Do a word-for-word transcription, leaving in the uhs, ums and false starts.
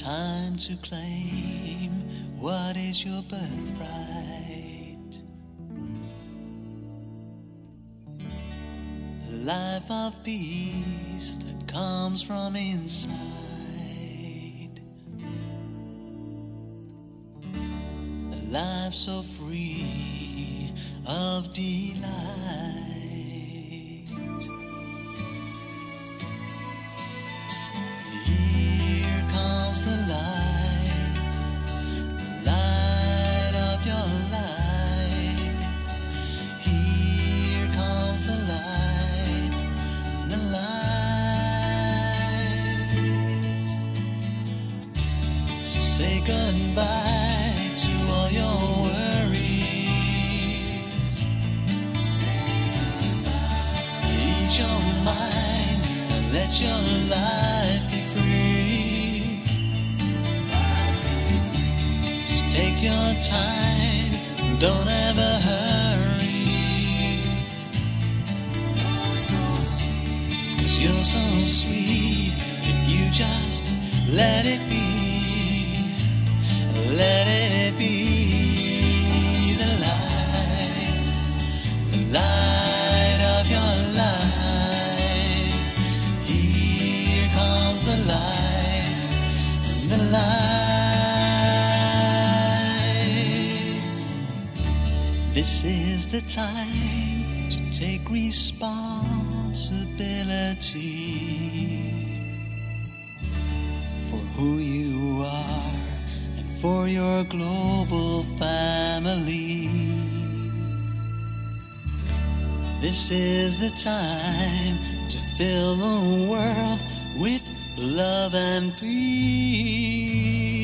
time to claim what is your birthright. A life of peace that comes from inside. A life so free of delight. Here comes the light, the light of your life. Here comes the light, the light. So say goodbye to all your worries. Say goodbye. Ease your mind and let your life be free. Just take your time, don't ever hurry. Cause you're so sweet if you just let it be. Let it be the light, the light of your life. Here comes the light, the light. This is the time to take responsibility for who you are, for your global family. This is the time to fill the world with love and peace.